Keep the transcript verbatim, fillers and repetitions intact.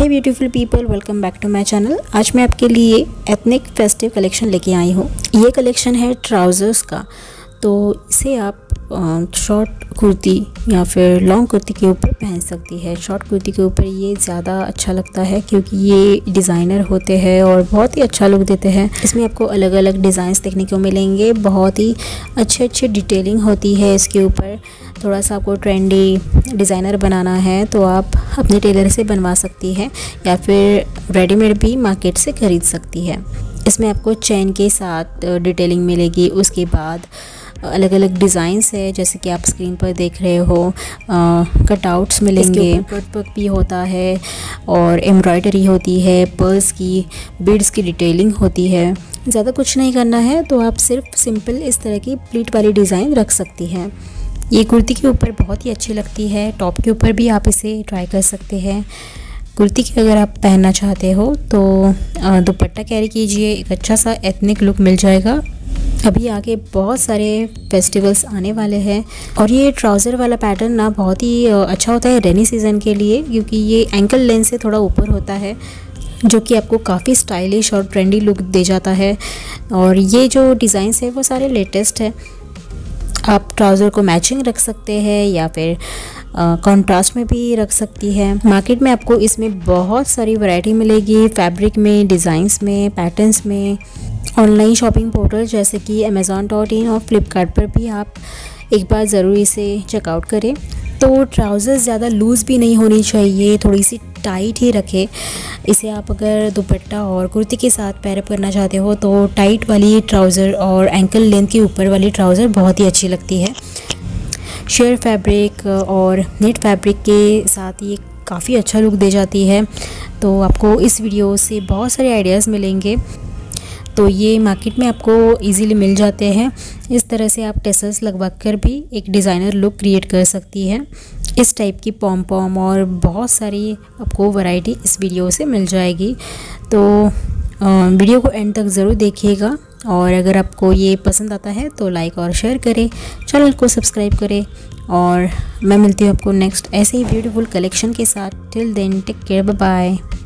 Hey beautiful people, welcome back to my channel. आज मैं आपके लिए एथनिक फेस्टिव कलेक्शन लेके आई हूँ। ये कलेक्शन है ट्राउज़र्स का। तो इसे आप शॉर्ट कुर्ती या फिर लॉन्ग कुर्ती के ऊपर पहन सकती है। शॉर्ट कुर्ती के ऊपर ये ज़्यादा अच्छा लगता है क्योंकि ये डिज़ाइनर होते हैं और बहुत ही अच्छा लुक देते हैं। इसमें आपको अलग अलग डिज़ाइंस देखने को मिलेंगे। बहुत ही अच्छे अच्छे डिटेलिंग होती है इसके ऊपर। थोड़ा सा आपको ट्रेंडी डिज़ाइनर बनाना है तो आप अपने टेलर से बनवा सकती है या फिर रेडीमेड भी मार्केट से ख़रीद सकती है। इसमें आपको चेन के साथ डिटेलिंग मिलेगी। उसके बाद अलग अलग डिज़ाइंस है जैसे कि आप स्क्रीन पर देख रहे हो। कटआउट्स मिलेंगे, कट वर्क भी होता है और एम्ब्रॉयडरी होती है, पर्ल्स की, बीड्स की डिटेलिंग होती है। ज़्यादा कुछ नहीं करना है तो आप सिर्फ सिंपल इस तरह की प्लीट वाली डिज़ाइन रख सकती हैं। ये कुर्ती के ऊपर बहुत ही अच्छी लगती है। टॉप के ऊपर भी आप इसे ट्राई कर सकते हैं। कुर्ती के अगर आप पहनना चाहते हो तो दुपट्टा कैरी कीजिए, एक अच्छा सा एथनिक लुक मिल जाएगा। अभी आगे बहुत सारे फेस्टिवल्स आने वाले हैं और ये ट्राउज़र वाला पैटर्न ना बहुत ही अच्छा होता है रेनी सीज़न के लिए, क्योंकि ये एंकल लेंथ से थोड़ा ऊपर होता है जो कि आपको काफ़ी स्टाइलिश और ट्रेंडी लुक दे जाता है। और ये जो डिज़ाइंस है वो सारे लेटेस्ट है। आप ट्राउज़र को मैचिंग रख सकते हैं या फिर कॉन्ट्रास्ट में भी रख सकती है। मार्केट में आपको इसमें बहुत सारी वैरायटी मिलेगी, फैब्रिक में, डिज़ाइंस में, पैटर्न्स में। ऑनलाइन शॉपिंग पोर्टल जैसे कि अमेज़ॉन डॉट इन और फ्लिपकार्ट पर भी आप एक बार ज़रूर इसे चेकआउट करें। तो ट्राउज़र ज़्यादा लूज़ भी नहीं होनी चाहिए, थोड़ी सी टाइट ही रखें। इसे आप अगर दुपट्टा और कुर्ती के साथ पैरअप करना चाहते हो तो टाइट वाली ट्राउज़र और एंकल लेंथ के ऊपर वाली ट्राउज़र बहुत ही अच्छी लगती है। शेयर फैब्रिक और नेट फैब्रिक के साथ ये काफ़ी अच्छा लुक दे जाती है। तो आपको इस वीडियो से बहुत सारे आइडियाज़ मिलेंगे। तो ये मार्केट में आपको इजीली मिल जाते हैं। इस तरह से आप टेसल्स लगवा कर भी एक डिज़ाइनर लुक क्रिएट कर सकती है। इस टाइप की पॉम पॉम और बहुत सारी आपको वैरायटी इस वीडियो से मिल जाएगी। तो वीडियो को एंड तक ज़रूर देखिएगा और अगर आपको ये पसंद आता है तो लाइक और शेयर करें, चैनल को सब्सक्राइब करें। और मैं मिलती हूँ आपको नेक्स्ट ऐसे ही ब्यूटीफुल कलेक्शन के साथ। Till then take care, bye bye.